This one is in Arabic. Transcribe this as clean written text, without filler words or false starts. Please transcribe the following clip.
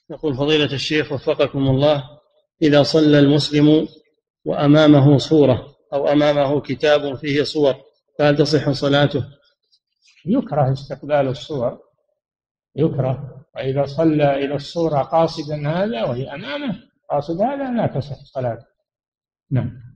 يقول فضيلة الشيخ وفقكم الله: إذا صلى المسلم وأمامه صورة أو أمامه كتاب فيه صور فهل تصح صلاته؟ يكره استقبال الصور، يكره. وإذا صلى إلى الصورة قاصدا هذا وهي أمامه قاصد هذا لا تصح صلاته. نعم.